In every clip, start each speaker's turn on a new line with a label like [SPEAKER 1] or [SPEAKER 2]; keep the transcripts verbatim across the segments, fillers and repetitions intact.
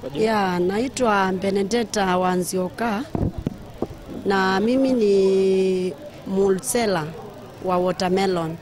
[SPEAKER 1] Yeah, naitwa Benedetta Wanzioka na mimi ni mulsela wa watermelon.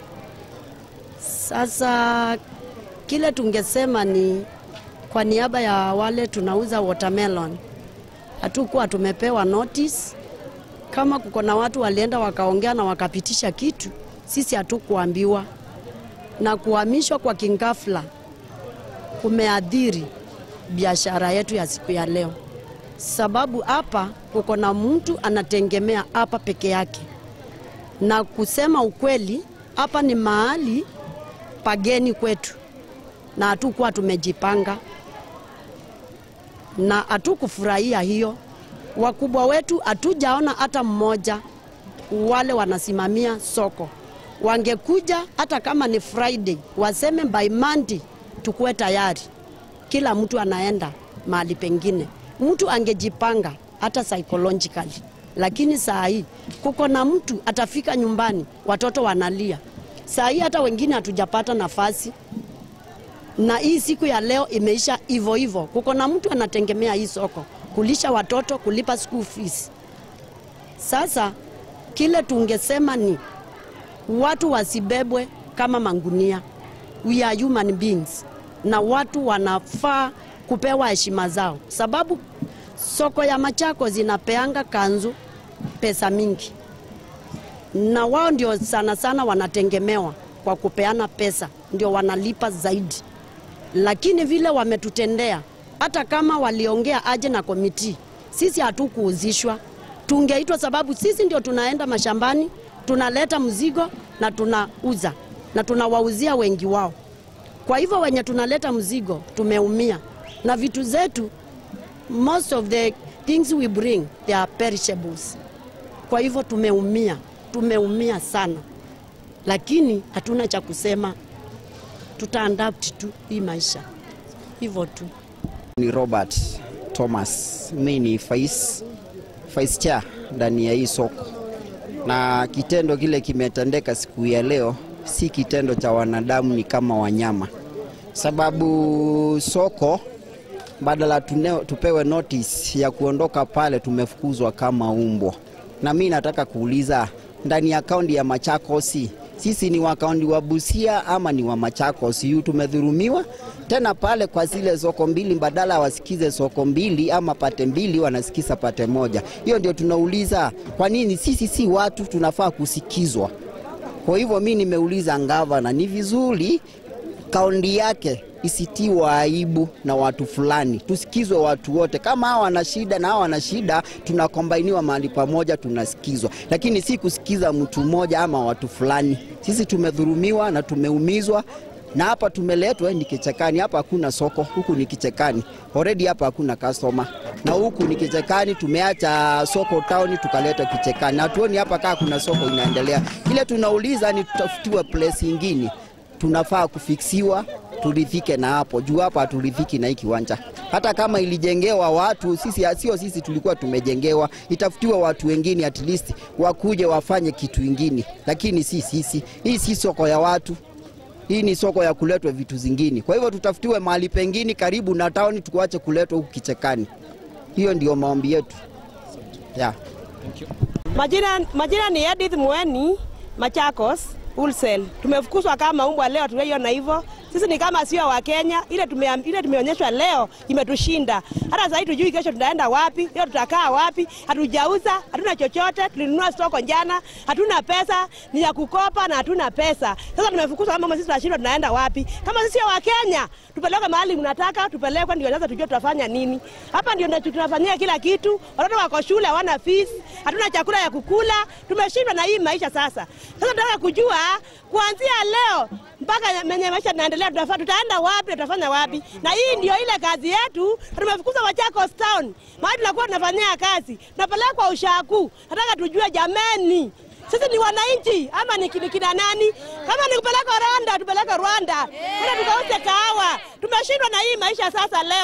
[SPEAKER 1] Sasa kile tungesema ni kwa niaba ya wale tunauza watermelon, hatukuwa tumepewa notice. Kama kuko na watu walienda wakaongea na wakapitisha kitu, sisi hatukuambiwa, na kuhamishwa kwa kingafla kumeadhiri biashara yetu ya siku ya leo. Sababu hapa kuko na mtu anategemea hapa peke yake, na kusema ukweli hapa ni mahali pageni kwetu na hatukuwa tumejipanga na hatukufurahia hiyo. Wakubwa wetu hatujaona hata mmoja wale wanasimamia soko. Wangekuja hata kama ni Friday waseme by Monday tukue tayari, kila mtu anaenda mahali pengine. Mtu angejipanga hata psychologically. Lakini saa hii kuko na mtu atafika nyumbani watoto wanalia. Saa hii hata wengine hatujapata nafasi, na hii siku ya leo imeisha hivyo hivyo. Kuko na mtu anategemea hii soko kulisha watoto, kulipa school fees. Sasa kile tungesema ni watu wasibebwe kama mangunia. We are human beings na watu wanafaa kupewa heshima zao, sababu soko ya Machakos zinapeanga kanzu pesa mingi, na wao ndio sana sana wanategemewa kwa kupeana pesa, ndio wanalipa zaidi. Lakini vile wametutendea, hata kama waliongea aje na komiti, sisi hatukuuzishwa. Tungeitwa sababu sisi ndio tunaenda mashambani, tunaleta mzigo na tunauza na tunawauzia wengi wao. Kwa hivyo wenye tunaleta mzigo tumeumia, na vitu zetu, most of the things we bring they are perishables. Kwa hivyo tumeumia, tumeumia sana, lakini hatuna cha kusema, tutaadapt tu hii maisha hivyo tu.
[SPEAKER 2] Ni Robert Thomas, mimi ni vice vice chair ndani ya hii soko, na kitendo kile kimetendeka siku ya leo si kitendo cha wanadamu, ni kama wanyama. Sababu soko badala tuneo, tupewe notice ya kuondoka pale, tumefukuzwa kama umbwa. Na mimi nataka kuuliza, ndani ya kaunti ya Machakos sisi ni wa kaunti wa Busia ama ni wa Machakos? Yu tumedhurumiwa tena pale kwa zile soko mbili, badala wasikize soko mbili ama pate mbili wanasikiza pate moja. Hiyo ndio tunauliza, kwa nini sisi si watu tunafaa kusikizwa? Kwa hivyo mimi nimeuliza ngavana, ni vizuri kaunti yake isitiwa aibu na watu fulani, tusikizwe watu wote. Kama hawa wana shida na hawa wana shida, tunakombainiwa mahali pamoja, tunasikizwa. Lakini si kusikiza mtu mmoja ama watu fulani. Sisi tumedhulumiwa na tumeumizwa, na hapa tumeletwa ni Kichekani. Hapa hakuna soko, huku ni Kichekani. Already hapa hakuna customer, na huku ni Kichekani. Tumeacha soko town tukaleta Kichekani, na tuoni hapa kama kuna soko inaendelea. Ile tunauliza ni tutafutiwe place nyingine, tunafaa kufiksiwa, turidhike na hapo. Juu hapa haturidhiki na hiki kiwanja. Hata kama ilijengewa watu, sisi sio sisi tulikuwa tumejengewa, itafutiwa watu wengine at least wakuje wafanye kitu kingine. Lakini si sisi. Hii si soko ya watu. Hii ni soko ya kuletwa vitu zingine. Kwa hivyo tutafutiwe mahali pengine karibu na town, tukuache kuletwa huku Kichekani. Hiyo ndio maombi yetu. Yeah.
[SPEAKER 3] Thank you. Majina majina ni Edith Mweni, Machakos wholesale. Tumefukuzwa kama umbwa leo, tunaiona hivyo. Sisi ni kama sio wa Kenya. Ile tume ile tumeonyeshwa leo imetushinda. Hata sasa hivi tujui kesho tunaenda wapi, leo tutakaa wapi. Hatujauza, hatuna chochote, tulinunua soko jana, hatuna pesa, ni ya kukopa na hatuna pesa. Sasa tumefukuzwa kama sisi tunashindwa tunaenda wapi? Kama sisi sio wa Kenya, tupeleke mahali mnataka, tupelekwe ndio sasa tujue tutafanya nini. Hapa ndio tunafanyia kila kitu. Watoto wako shule hawana fees, hatuna chakula ya kukula, tumeshindwa na hii maisha sasa. Sasa tunataka kujua kuanzia leo mpaka menye maisha tunaendelea, tutafanya tutaenda wapi, tutafanya wapi? Na hii ndio ile kazi yetu. Tumefukuza Machakos town, mahali tunakuwa tunafanyia kazi, tunapelekwa ushaku. Nataka tujue jameni, sisi ni wananchi ama ni kina nani? Kama ni kupeleka Rwanda, tupeleke Rwanda. Hata tukauze kahawa. Tumeshindwa na hii maisha sasa leo.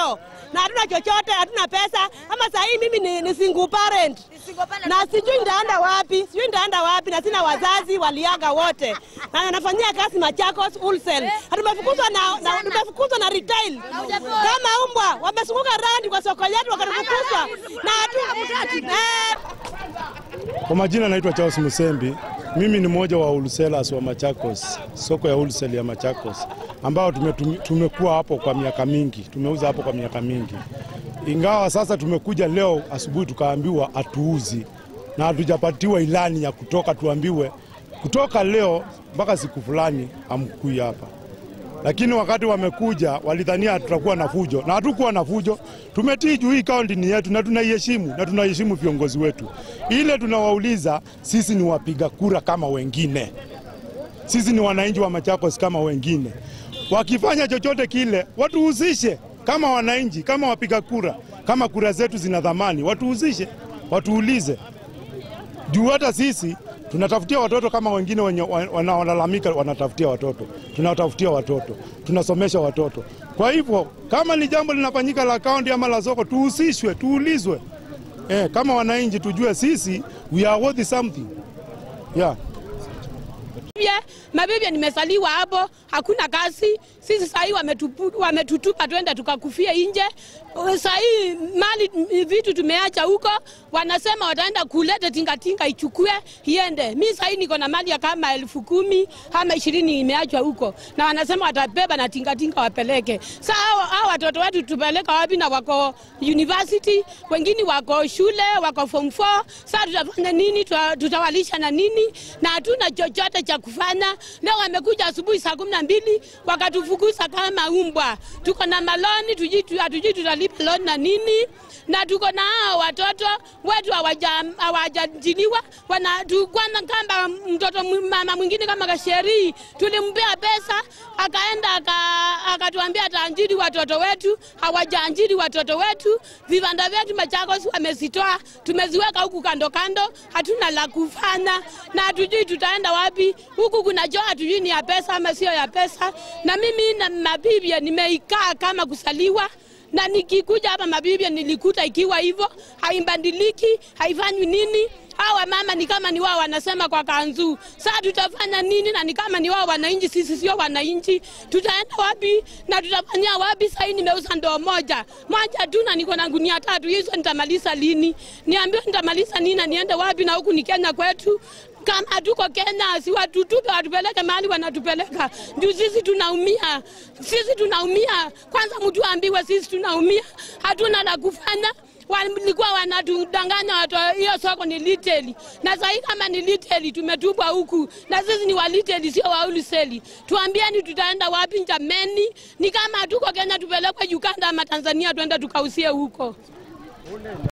[SPEAKER 3] na hatuna chochote, hatuna pesa. Ama saa hii mimi ni, ni single parent. Na sijui nitaenda wapi, sijui nitaenda wapi na sina wazazi waliaga wote. Na nafanyia kazi Machakos wholesale. Tumefukuzwa na, na tumefukuzwa na retail. Kama umbwa wamesunguka randi kwa soko yetu wakatufukuzwa. Na hatu eh.
[SPEAKER 4] Kwa majina naitwa Charles Musembi. Mimi ni mmoja wa wholesalers wa Machakos, soko ya wholesale ya Machakos, ambao tumekuwa hapo kwa miaka mingi, tumeuza hapo kwa miaka mingi. Ingawa sasa tumekuja leo asubuhi tukaambiwa atuuzi na hatujapatiwa ilani ya kutoka, tuambiwe kutoka leo mpaka siku fulani amkui hapa. Lakini wakati wamekuja walidhania tutakuwa na fujo, na hatukuwa na fujo. Tumetii juu hii kaunti ni yetu na tunaiheshimu na tunaheshimu viongozi wetu. Ile tunawauliza, sisi ni wapiga kura kama wengine. Sisi ni wananchi wa Machakos kama wengine. Wakifanya chochote kile, watuhusishe kama wananchi, kama wapiga kura, kama kura zetu zina dhamani, watuhusishe, watuulize. Juu hata sisi tunatafutia watoto kama wengine wanaolalamika wanatafutia watoto. Tunatafutia watoto, tunasomesha watoto. Kwa hivyo kama ni jambo linafanyika la kaunti ama la soko, tuhusishwe, tuulizwe. Eh, kama wananchi tujue sisi we are worth something. Yeah.
[SPEAKER 5] Mabibi nimesaliwa hapo, hakuna kazi. Sisi sasa hivi wametutupa twende tukakufia nje. Sasa hivi mali vitu tumeacha huko, wanasema wataenda kuleta tingatinga ichukue iende. Mimi sasa hivi niko na mali ya kama elfu kumi ama ishirini imeachwa huko, na wanasema watabeba na tingatinga wapeleke. Sasa hao watoto wetu tupeleka wapi? Na wako university, wengine wako shule, wako form four. Sasa tutafanya nini? Tutawalisha na nini? Na hatuna chochote cha kufanya. Leo wamekuja asubuhi saa kumi na mbili wakatufukuza kama umbwa. Tuko na maloni, tujitu hatujui tutalipa loan na nini, na tuko na hao watoto wetu hawajajiliwa. Wana tukwana kamba mtoto mama mwingine kama Kasheri tulimpea pesa akaenda akatuambia ataanjiri watoto wetu, hawajaanjiri watoto wetu. Vibanda vyetu Machakos wamesitoa, tumeziweka huku kando kando, hatuna la kufanya na hatujui tutaenda wapi. Huku kuna joa hatujui ni ya pesa ama sio ya pesa. Na mimi na mabibia nimeikaa kama kusaliwa, na nikikuja hapa mabibia nilikuta ikiwa hivyo, haimbadiliki, haifanywi nini. Hawa mama ni kama ni wao wanasema kwa kanzu. Sasa tutafanya nini? Na ni kama ni wao wananchi, sisi sio wananchi. Tutaenda wapi na tutafanya wapi? Sasa hii nimeuza ndoo moja moja tu na niko na gunia tatu. Hizo nitamaliza lini? Niambiwe nitamaliza nini na niende wapi? Na huku ni Kenya kwetu. Kama tuko Kenya, si watutupe watupeleke mahali wanatupeleka. Ndio sisi tunaumia. Sisi tunaumia. Kwanza mtu ambiwe sisi tunaumia. Hatuna la kufanya. Walikuwa wanatudanganya watu hiyo soko ni liteli. Na sasa kama ni liteli tumetupwa huku. Na sisi ni wa liteli sio wa wholesale. Tuambieni tutaenda wapi jameni? Ni kama tuko Kenya tupelekwe Uganda ama Tanzania tuende tukausie huko.